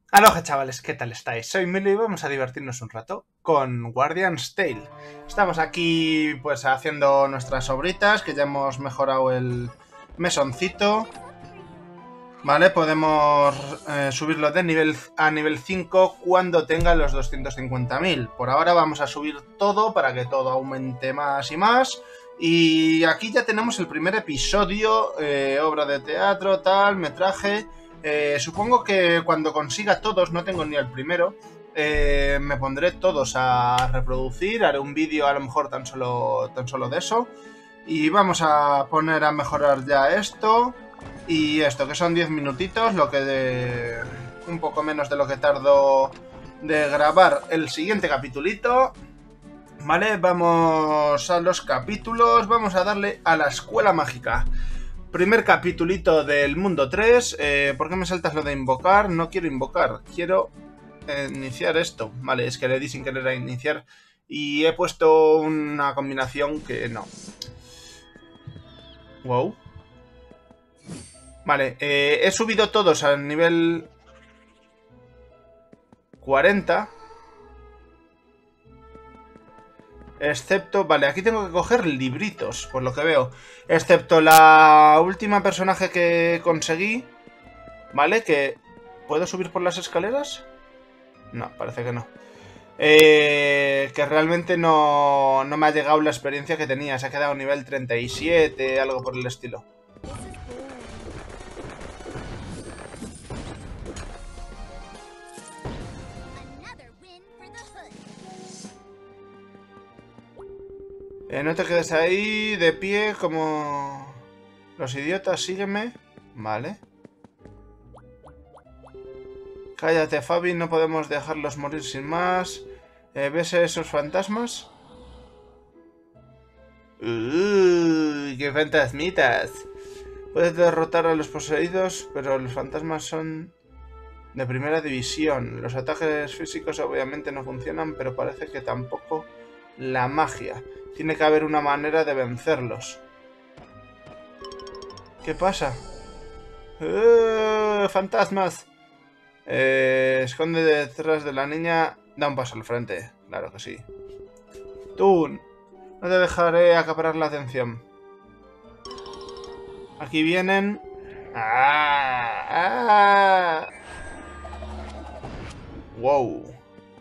Aloha chavales, ¿qué tal estáis? Soy Milo y vamos a divertirnos un rato con Guardian's Tale. Estamos aquí pues haciendo nuestras obritas, que ya hemos mejorado el mesoncito. Vale, podemos subirlo de nivel a nivel 5 cuando tenga los 250.000. Por ahora vamos a subir todo para que todo aumente más y más. Y aquí ya tenemos el primer episodio, obra de teatro, tal, metraje. Supongo que cuando consiga todos, no tengo ni el primero, me pondré todos a reproducir, haré un vídeo a lo mejor tan solo de eso. Y vamos a poner a mejorar ya esto. Y esto, que son 10 minutitos, lo que un poco menos de lo que tardo de grabar el siguiente capitulito. Vale, vamos a los capítulos, vamos a darle a la escuela mágica. Primer capitulito del mundo 3. ¿Por qué me saltas lo de invocar? No quiero invocar, quiero iniciar esto. Vale, es que le di sin querer a iniciar y he puesto una combinación que no. Wow. Vale, he subido todos al nivel 40. Excepto, vale, aquí tengo que coger libritos, por lo que veo. Excepto la última personaje que conseguí. Vale, que... ¿Puedo subir por las escaleras? No, parece que no. Que realmente no me ha llegado la experiencia que tenía. Se ha quedado a nivel 37, algo por el estilo. No te quedes ahí de pie como los idiotas, sígueme. Vale. Cállate, Fabi, no podemos dejarlos morir sin más. ¿Ves esos fantasmas? ¡Qué fantasmitas! Puedes derrotar a los poseídos, pero los fantasmas son de primera división. Los ataques físicos obviamente no funcionan, pero parece que tampoco la magia. Tiene que haber una manera de vencerlos. ¿Qué pasa? ¡Fantasmas! Esconde detrás de la niña. Da un paso al frente. Claro que sí. Tú, no te dejaré acaparar la atención. Aquí vienen. ¡Ah! ¡Ah! ¡Wow!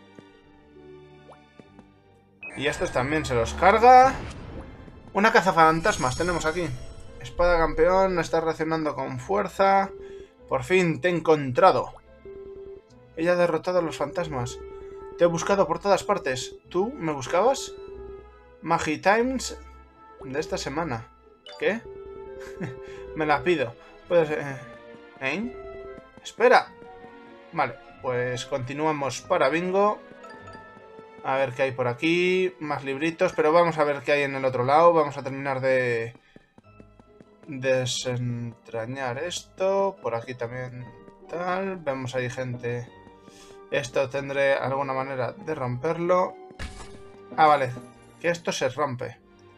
Y estos también se los carga. Una cazafantasmas tenemos aquí. Espada campeón, está reaccionando con fuerza. Por fin te he encontrado. Ella ha derrotado a los fantasmas. Te he buscado por todas partes. ¿Tú me buscabas? Magi Times de esta semana. ¿Qué? Me la pido. Puedes... ¿Eh? ¡Espera! Vale, pues continuamos para bingo. A ver qué hay por aquí. Más libritos, pero vamos a ver qué hay en el otro lado. Vamos a terminar de desentrañar esto. Por aquí también tal. Vemos ahí gente. Esto tendré alguna manera de romperlo. Ah, vale. Que esto se rompe.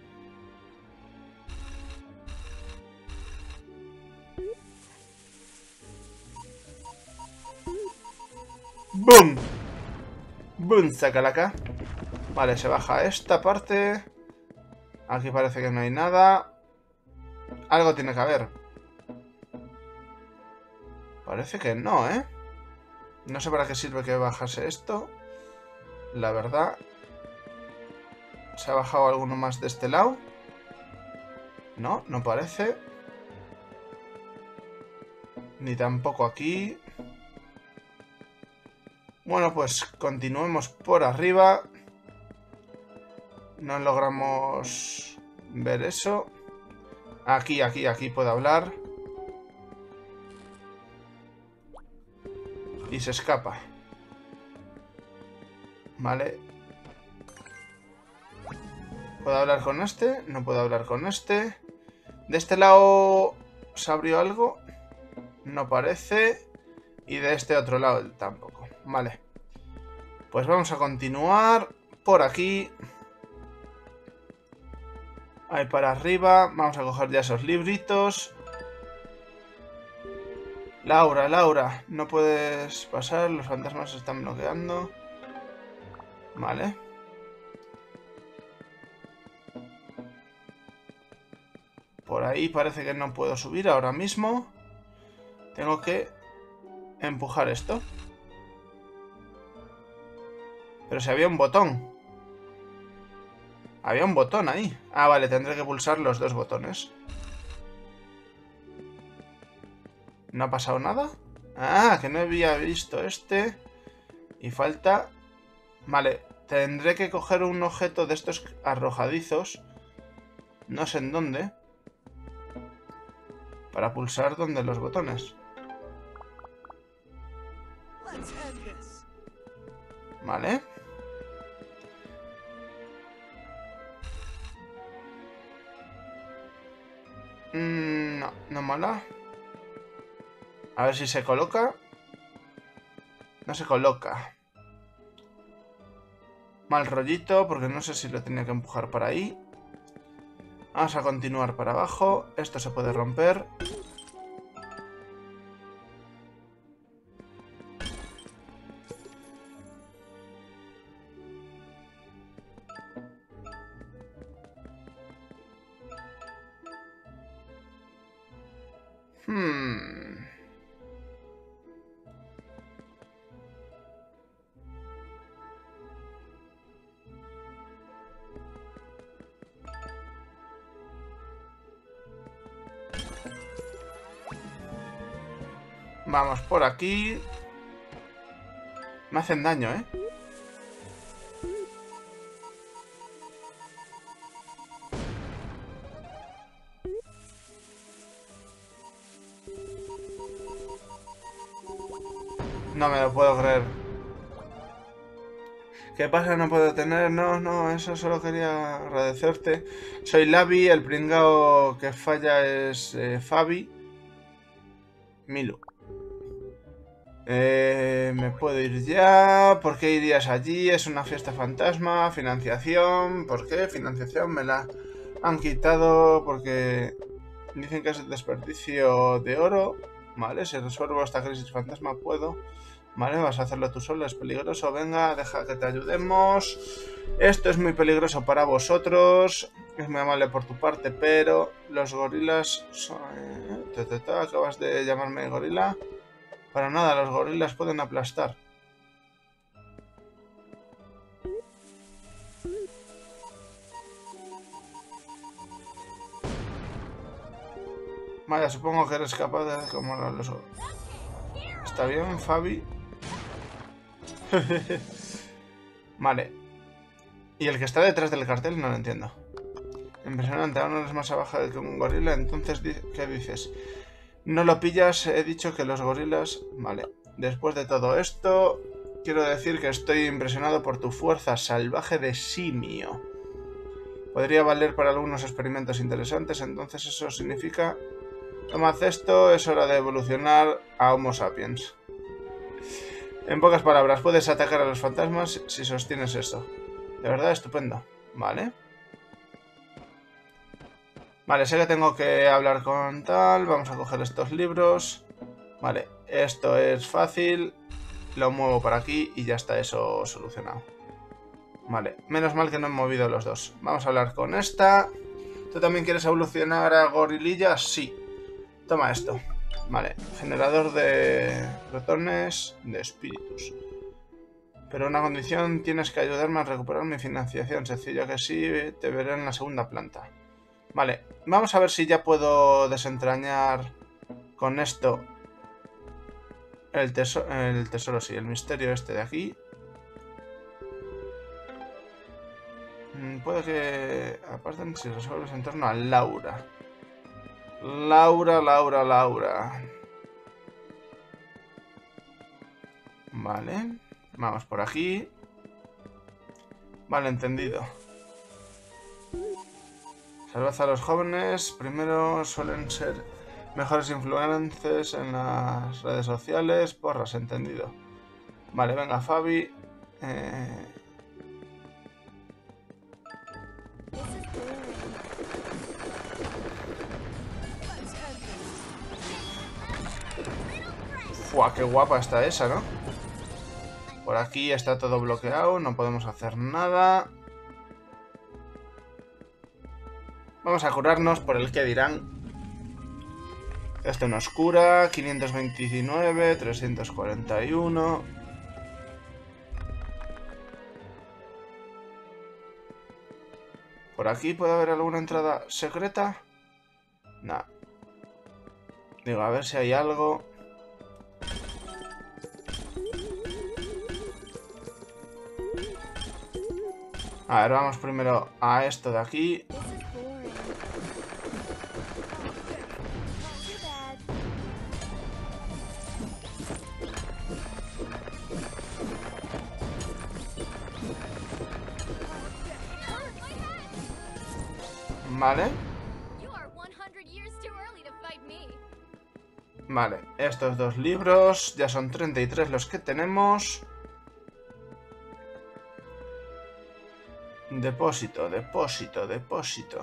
¡Boom! ¡Boom! Sacalaca. Vale, se baja esta parte. Aquí parece que no hay nada. Algo tiene que haber. Parece que no, ¿eh? No sé para qué sirve que bajase esto. La verdad. ¿Se ha bajado alguno más de este lado? No, no parece. Ni tampoco aquí. Bueno, pues continuemos por arriba. No logramos ver eso. Aquí puedo hablar. Y se escapa. Vale. ¿Puedo hablar con este? No puedo hablar con este. De este lado se abrió algo. No parece. Y de este otro lado tampoco. Vale. Pues vamos a continuar por aquí. Ahí para arriba. Vamos a coger ya esos libritos. Laura, Laura, no puedes pasar, los fantasmas se están bloqueando. Vale. Por ahí parece que no puedo subir ahora mismo. Tengo que empujar esto. Pero si había un botón. Había un botón ahí. Ah, vale, tendré que pulsar los dos botones. ¿No ha pasado nada? Ah, que no había visto este. Y falta... Vale, tendré que coger un objeto de estos arrojadizos. No sé en dónde. Para pulsar donde los botones. Vale. No, no mola. A ver si se coloca. No se coloca. Mal rollito, porque no sé si lo tenía que empujar para ahí. Vamos a continuar para abajo. Esto se puede romper. Vamos por aquí. Me hacen daño, ¿eh? No me lo puedo creer. ¿Qué pasa? No puedo tener... No, eso solo quería agradecerte. Soy Lavi, el pringao que falla es Fabi. Milu. Me puedo ir ya. ¿Por qué irías allí? Es una fiesta fantasma. Financiación. ¿Por qué? Financiación me la han quitado porque dicen que es desperdicio de oro. Vale, si resuelvo esta crisis fantasma puedo. Vale, vas a hacerlo tú solo, es peligroso. Venga, deja que te ayudemos. Esto es muy peligroso para vosotros. Es muy amable por tu parte, pero los gorilas... Acabas de llamarme gorila. Para nada, los gorilas pueden aplastar. Vaya, supongo que eres capaz de... como los... Está bien, Fabi. Vale. Y el que está detrás del cartel no lo entiendo. Impresionante, aún no eres más abajo que un gorila. Entonces, ¿qué dices? No lo pillas, he dicho que los gorilas... Vale. Después de todo esto, quiero decir que estoy impresionado por tu fuerza salvaje de simio. Podría valer para algunos experimentos interesantes, entonces eso significa... Tomad esto, es hora de evolucionar a Homo sapiens. En pocas palabras, puedes atacar a los fantasmas si sostienes esto. De verdad, estupendo. Vale. Vale, sé que tengo que hablar con tal. Vamos a coger estos libros. Vale, esto es fácil. Lo muevo para aquí y ya está eso solucionado. Vale, menos mal que no he movido los dos. Vamos a hablar con esta. ¿Tú también quieres evolucionar a gorililla? Sí. Toma esto. Vale, generador de protones de espíritus. Pero una condición, tienes que ayudarme a recuperar mi financiación. Sencillo que sí, te veré en la segunda planta. Vale, vamos a ver si ya puedo desentrañar con esto el tesoro, sí, el misterio este de aquí. Puede que aparten si resuelves en torno a Laura. Laura. Vale, vamos por aquí. Vale, entendido. Salvad a los jóvenes. Primero suelen ser mejores influencers en las redes sociales. Porras, entendido. Vale, venga, Fabi. ¡Fua! ¡Qué guapa está esa!, ¿no? Por aquí está todo bloqueado, no podemos hacer nada. Vamos a curarnos por el que dirán. Esto nos cura, 529, 341. ¿Por aquí puede haber alguna entrada secreta? No. Digo, a ver si hay algo. A ver, vamos primero a esto de aquí. Vale. Vale, estos dos libros. Ya son 33 los que tenemos. Depósito, depósito, depósito.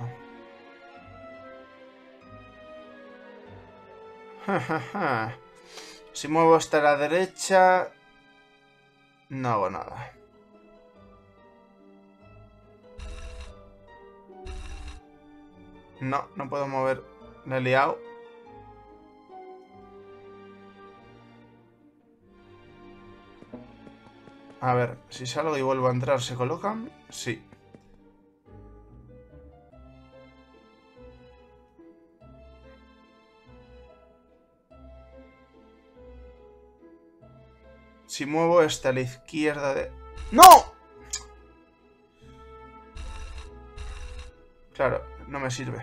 Si muevo esta a la derecha, no hago nada. No, no puedo mover. Me he liado. A ver, si salgo y vuelvo a entrar, ¿se colocan? Sí. Si muevo esta a la izquierda de... ¡No! Claro, no me sirve.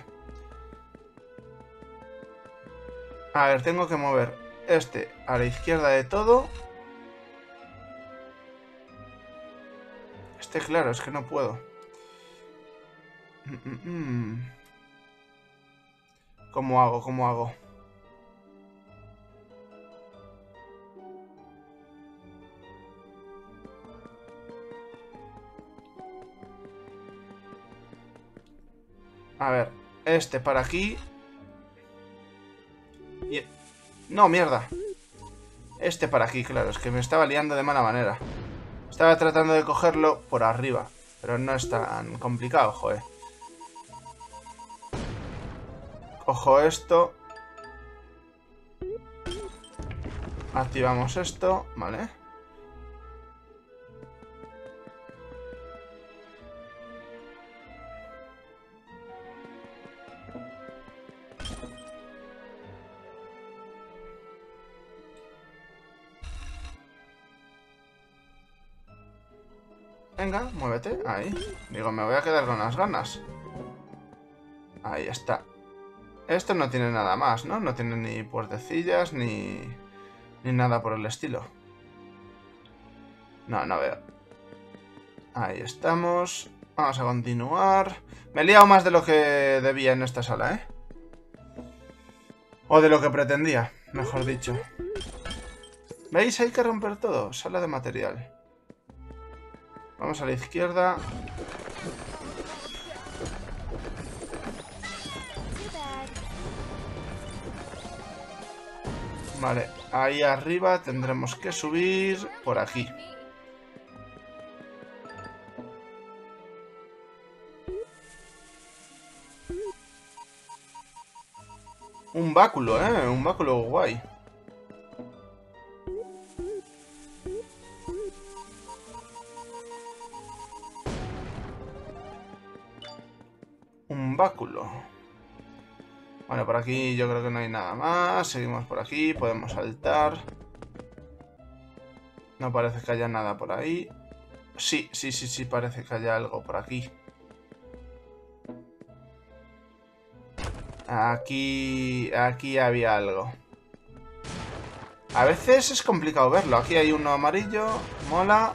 A ver, tengo que mover este a la izquierda de todo. Este, claro, es que no puedo. ¿Cómo hago? ¿Cómo hago? A ver, este para aquí. Y... No, mierda. Este para aquí, claro, es que me estaba liando de mala manera. Estaba tratando de cogerlo por arriba, pero no es tan complicado, joder. Cojo esto. Activamos esto, vale. Venga, muévete, ahí. Digo, me voy a quedar con las ganas. Ahí está. Esto no tiene nada más, ¿no? No tiene ni puertecillas, ni nada por el estilo. No, no veo. Ahí estamos. Vamos a continuar. Me he liado más de lo que debía en esta sala, ¿eh? O de lo que pretendía, mejor dicho. ¿Veis? Hay que romper todo. Sala de material. Vamos a la izquierda. Vale, ahí arriba tendremos que subir por aquí. Un báculo, ¿eh? Un báculo guay. Un báculo. Bueno, por aquí yo creo que no hay nada más. Seguimos por aquí, podemos saltar. No parece que haya nada por ahí. Sí, parece que haya algo por aquí. Aquí había algo. A veces es complicado verlo. Aquí hay uno amarillo. Mola.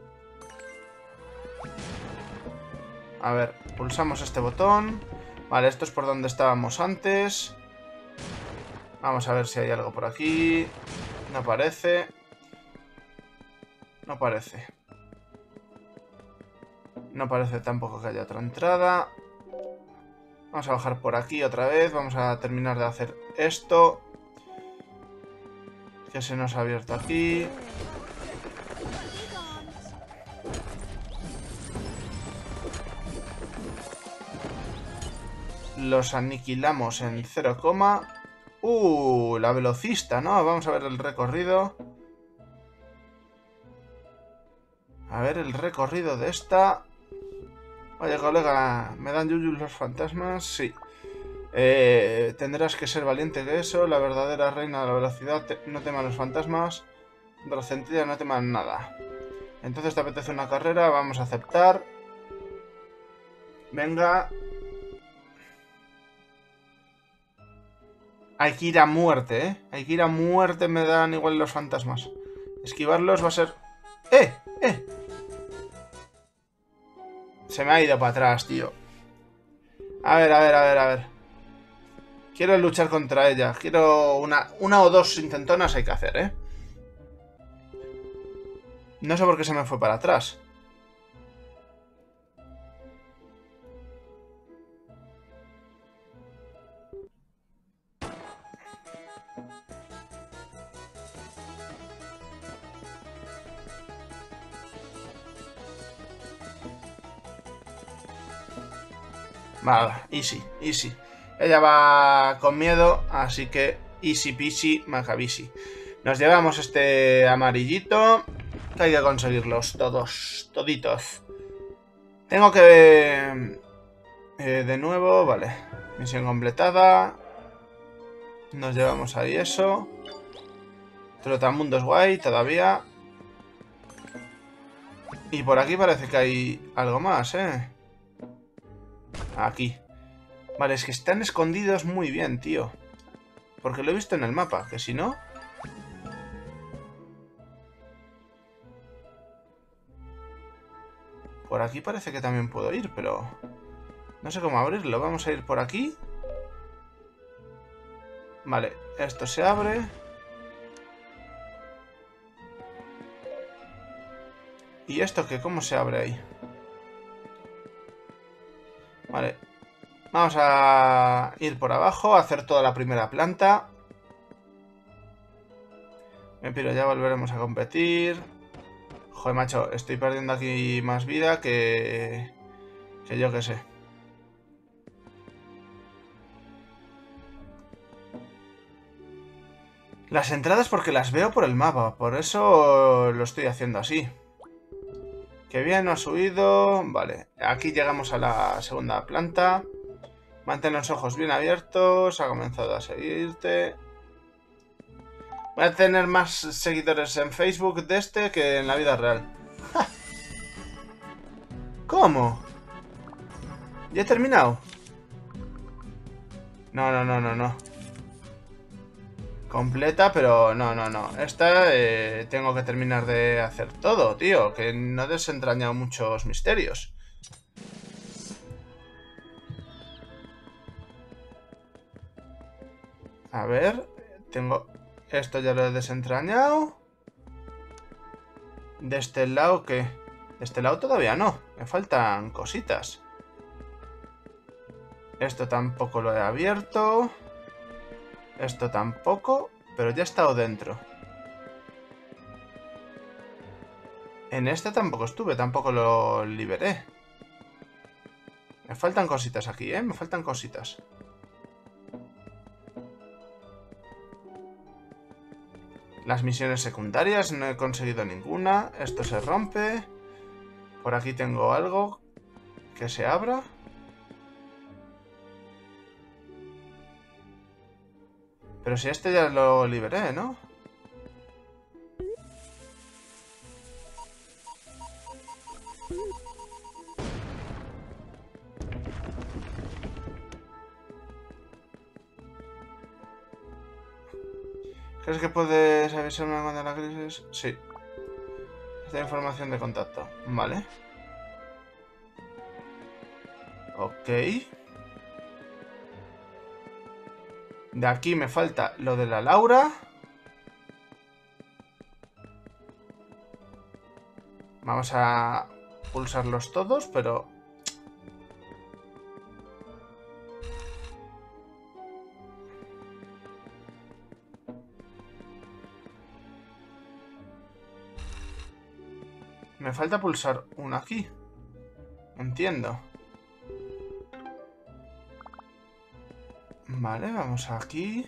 A ver, pulsamos este botón. Vale, esto es por donde estábamos antes. Vamos a ver si hay algo por aquí. No parece. No parece. No parece tampoco que haya otra entrada. Vamos a bajar por aquí otra vez. Vamos a terminar de hacer esto. ¿Qué se nos ha abierto aquí? Los aniquilamos en 0, la velocista, ¿no? Vamos a ver el recorrido. A ver el recorrido de esta. Oye, colega, ¿me dan yuyus los fantasmas? Sí. Tendrás que ser valiente que eso. La verdadera reina de la velocidad no tema los fantasmas. Dracentilla no teman nada. Entonces te apetece una carrera, vamos a aceptar. Venga. Hay que ir a muerte, ¿eh? Hay que ir a muerte, me dan igual los fantasmas. Esquivarlos va a ser... ¡Eh! ¡Eh! Se me ha ido para atrás, tío. A ver, a ver, a ver, a ver. Quiero luchar contra ella. Quiero una o dos intentonas hay que hacer, ¿eh? No sé por qué se me fue para atrás. Vale, easy, easy. Ella va con miedo, así que easy peasy, macabisi. Nos llevamos este amarillito. Que hay que conseguirlos todos, toditos. Tengo que... de nuevo, vale. Misión completada. Nos llevamos ahí eso. Trotamundos guay, todavía. Y por aquí parece que hay algo más, ¿eh? Aquí. Vale, es que están escondidos muy bien, tío. Porque lo he visto en el mapa, que si no... Por aquí parece que también puedo ir, pero... No sé cómo abrirlo. Vamos a ir por aquí. Vale, esto se abre. ¿Y esto qué? ¿Cómo se abre ahí? Vale. Vamos a ir por abajo, a hacer toda la primera planta. Me piro, ya volveremos a competir. Joder, macho, estoy perdiendo aquí más vida que yo que sé. Las entradas porque las veo por el mapa, por eso lo estoy haciendo así. Que bien, no ha subido. Vale, aquí llegamos a la segunda planta. Mantén los ojos bien abiertos. Ha comenzado a seguirte. Voy a tener más seguidores en Facebook de este que en la vida real. ¡Ja! ¿Cómo? ¿Ya he terminado? No, no, no, no, no. Completa, pero no, no, no. Esta tengo que terminar de hacer todo, tío. Que no he desentrañado muchos misterios. A ver, tengo... Esto ya lo he desentrañado. ¿De este lado qué? De este lado todavía no. Me faltan cositas. Esto tampoco lo he abierto. Esto tampoco. Pero ya he estado dentro. En este tampoco estuve. Tampoco lo liberé. Me faltan cositas aquí, ¿eh? Me faltan cositas. Las misiones secundarias no he conseguido ninguna. Esto se rompe. Por aquí tengo algo que se abra. Pero si este ya lo liberé, ¿no? ¿Crees que puedes avisarme cuando la crisis? Sí. Esta información de contacto. Vale. Ok. De aquí me falta lo de la Laura. Vamos a pulsarlos todos, pero... Me falta pulsar uno aquí. Entiendo. Vale, vamos aquí.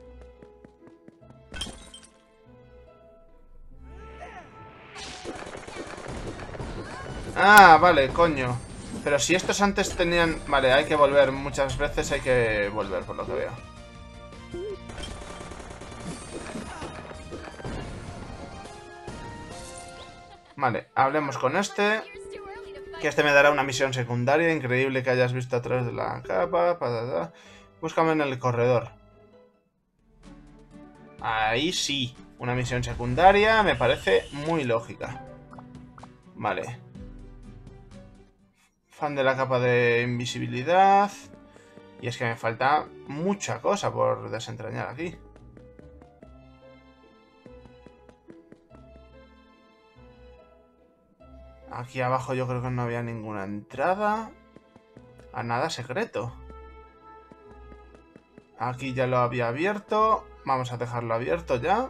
Ah, vale, coño. Pero si estos antes tenían... Vale, hay que volver. Muchas veces hay que volver, por lo que veo. Vale, hablemos con este. Que este me dará una misión secundaria. Increíble que hayas visto a través de la capa. Patata. Búscame en el corredor. Ahí sí. Una misión secundaria me parece muy lógica. Vale. Fan de la capa de invisibilidad. Y es que me falta mucha cosa por desentrañar aquí. Aquí abajo yo creo que no había ninguna entrada. A nada secreto. Aquí ya lo había abierto. Vamos a dejarlo abierto ya.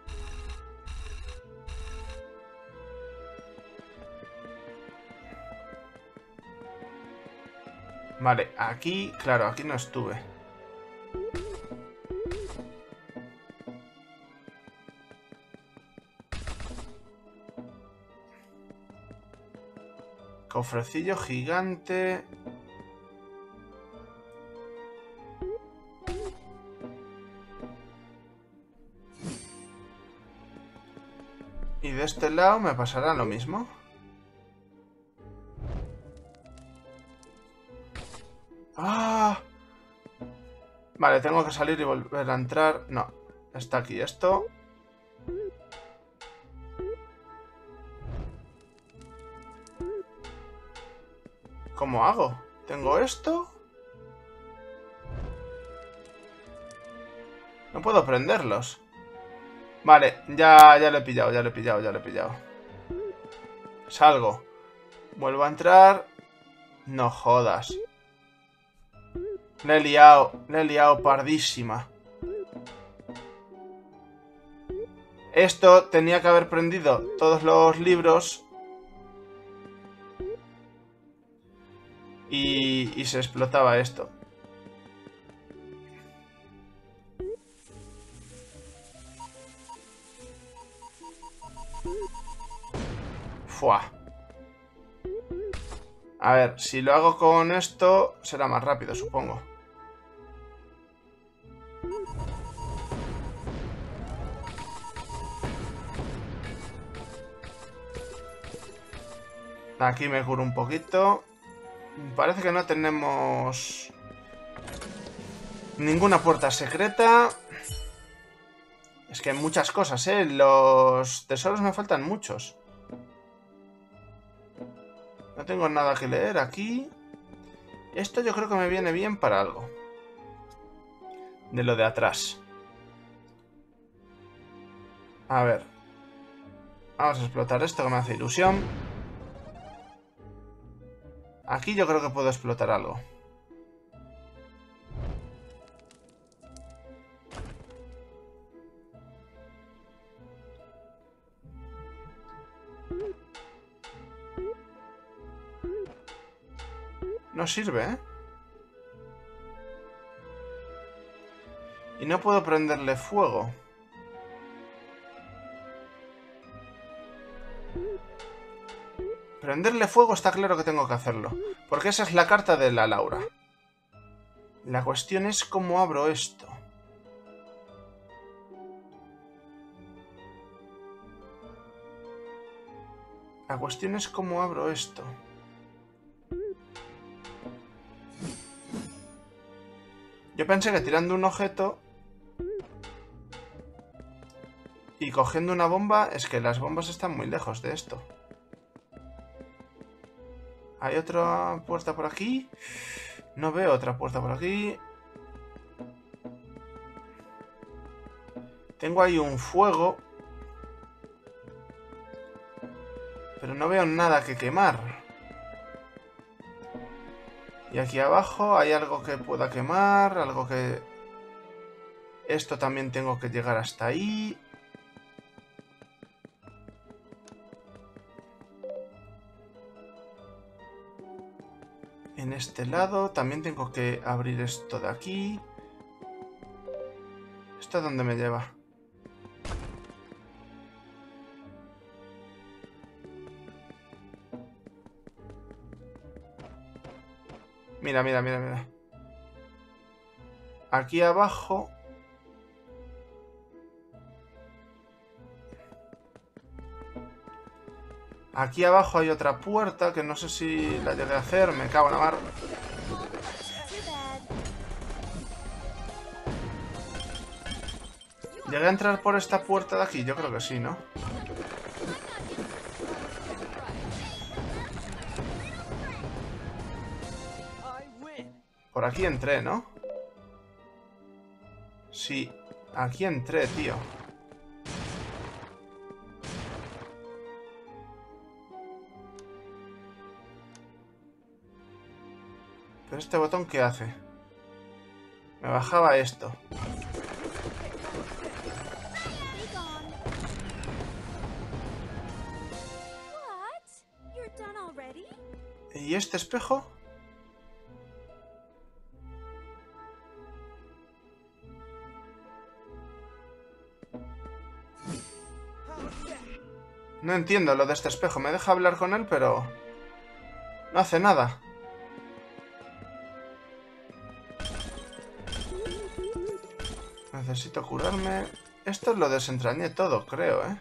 Vale, aquí... Claro, aquí no estuve. Cofrecillo gigante. Y de este lado me pasará lo mismo. ¡Ah! Vale, tengo que salir y volver a entrar. No, está aquí esto. ¿Cómo hago? ¿Tengo esto? No puedo prenderlos. Vale, ya lo he pillado, ya lo he pillado, ya lo he pillado. Salgo. Vuelvo a entrar. No jodas. Le he liado pardísima. Esto tenía que haber prendido todos los libros. Y se explotaba esto. Fua. A ver, si lo hago con esto, será más rápido, supongo. Aquí me curo un poquito. Parece que no tenemos ninguna puerta secreta. Es que hay muchas cosas, ¿eh? Los tesoros me faltan muchos. No tengo nada que leer aquí. Esto yo creo que me viene bien para algo. De lo de atrás. A ver. Vamos a explotar esto que me hace ilusión. Aquí yo creo que puedo explotar algo. No sirve, ¿eh? Y no puedo prenderle fuego. Prenderle fuego está claro que tengo que hacerlo. Porque esa es la carta de la Laura. La cuestión es cómo abro esto. La cuestión es cómo abro esto. Yo pensé que tirando un objeto y cogiendo una bomba... Es que las bombas están muy lejos de esto. ¿Hay otra puerta por aquí? No veo otra puerta por aquí. Tengo ahí un fuego. Pero no veo nada que quemar. Y aquí abajo hay algo que pueda quemar. Algo que... Esto también tengo que llegar hasta ahí. En este lado también tengo que abrir esto de aquí. ¿Esto a dónde me lleva? Mira, mira, mira, mira. Aquí abajo... Aquí abajo hay otra puerta que no sé si la llegué a hacer. Me cago en la mar. ¿Llegué a entrar por esta puerta de aquí? Yo creo que sí, ¿no? Por aquí entré, ¿no? Sí, aquí entré, tío. ¿Pero este botón qué hace? Me bajaba esto. ¿Y este espejo? No entiendo lo de este espejo. Me deja hablar con él, pero... no hace nada. Necesito curarme. Esto lo desentrañé todo, creo, ¿eh?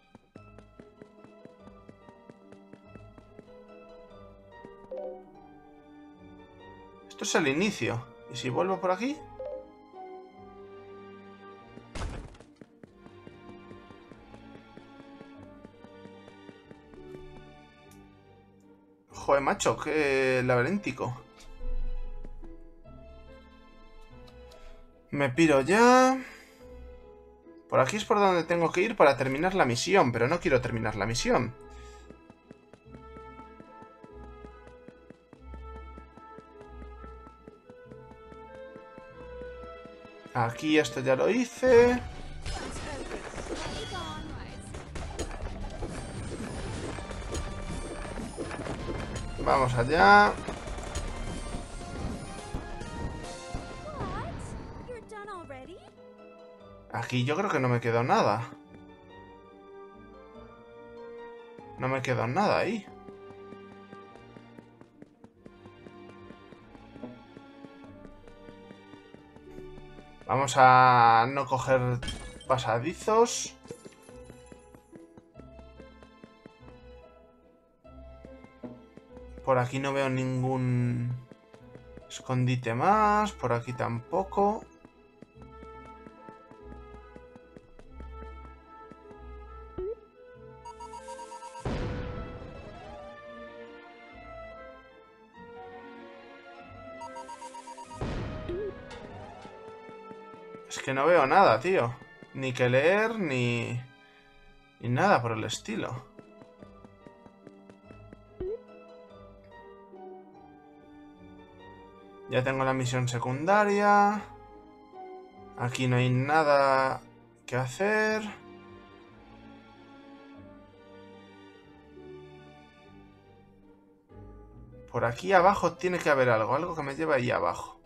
Esto es el inicio. ¿Y si vuelvo por aquí? Joder, macho, qué laberíntico. Me piro ya. Por aquí es por donde tengo que ir para terminar la misión, pero no quiero terminar la misión. Aquí esto ya lo hice. Vamos allá. Aquí yo creo que no me quedó nada. No me quedó nada ahí. Vamos a no coger pasadizos. Por aquí no veo ningún escondite más. Por aquí tampoco. Es que no veo nada, tío. Ni que leer, ni nada por el estilo. Ya tengo la misión secundaria. Aquí no hay nada que hacer. Por aquí abajo tiene que haber algo. Algo que me lleva ahí abajo.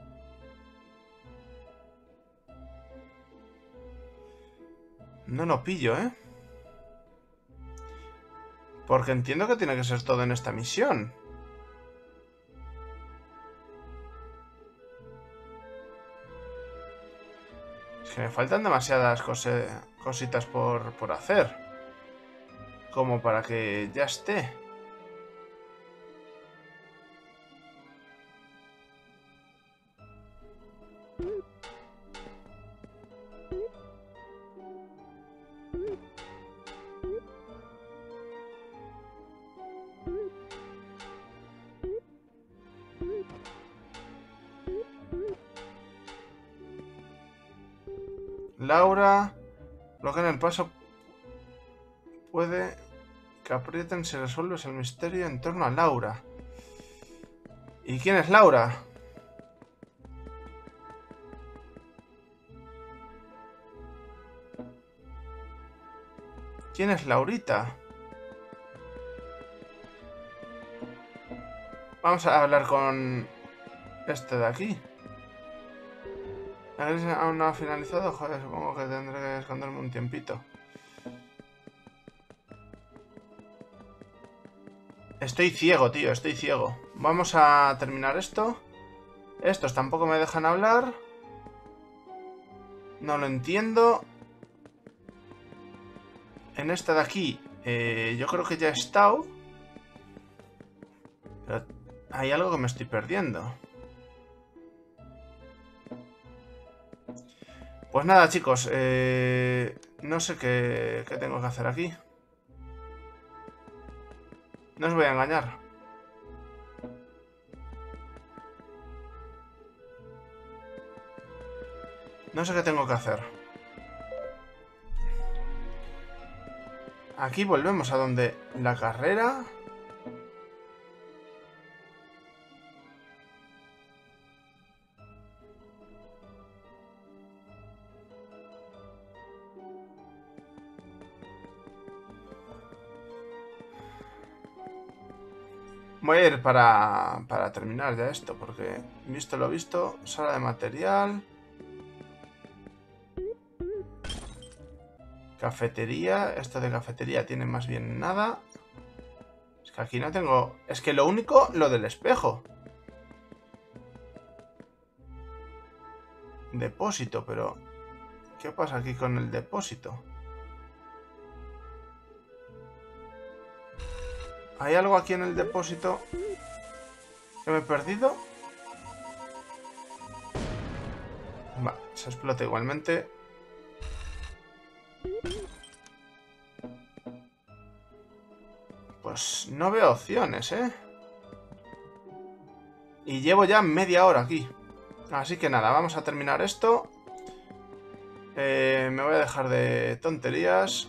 No lo pillo, ¿eh? Porque entiendo que tiene que ser todo en esta misión. Es que me faltan demasiadas cositas por hacer. Como para que ya esté. Laura, bloquea en el paso. Puede que aprieten si resuelves el misterio en torno a Laura. ¿Y quién es Laura? ¿Quién es Laurita? Vamos a hablar con este de aquí. ¿La crisis aún no ha finalizado? Joder, supongo que tendré que esconderme un tiempito. Estoy ciego, tío, estoy ciego. Vamos a terminar esto. Estos tampoco me dejan hablar. No lo entiendo. En esta de aquí, yo creo que ya he estado. Pero hay algo que me estoy perdiendo. Pues nada, chicos. No sé qué tengo que hacer aquí. No os voy a engañar. No sé qué tengo que hacer. Aquí volvemos a donde la carrera... Voy a ir para terminar ya esto, porque visto lo visto, sala de material... Cafetería, esto de cafetería tiene más bien nada. Es que aquí no tengo... Es que lo único, lo del espejo. Depósito, pero... ¿Qué pasa aquí con el depósito? ¿Hay algo aquí en el depósito que me he perdido? Va, se explota igualmente. Pues no veo opciones, ¿eh? Y llevo ya media hora aquí. Así que nada, vamos a terminar esto. Me voy a dejar de tonterías.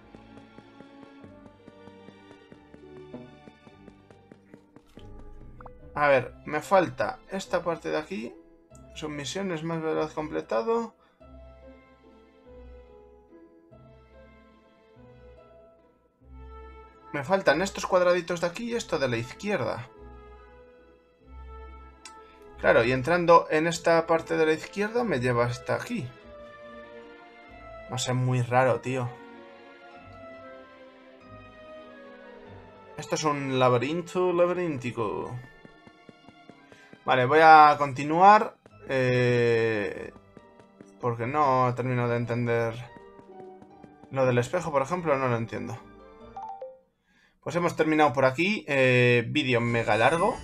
A ver, me falta esta parte de aquí. Submisiones más veloz completado. Me faltan estos cuadraditos de aquí y esto de la izquierda. Claro, y entrando en esta parte de la izquierda me lleva hasta aquí. No sé, muy raro, tío. Esto es un laberinto laberíntico. Vale, voy a continuar. Porque no termino de entender. Lo del espejo, por ejemplo, no lo entiendo. Pues hemos terminado por aquí. Vídeo mega largo.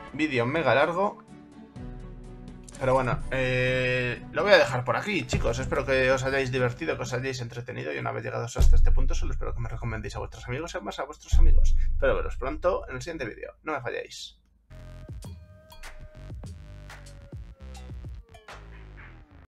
Pero bueno, lo voy a dejar por aquí, chicos. Espero que os hayáis divertido, que os hayáis entretenido. Y una vez llegados hasta este punto, solo espero que me recomendéis a vuestros amigos y más a vuestros amigos. Espero veros pronto en el siguiente vídeo. No me falléis.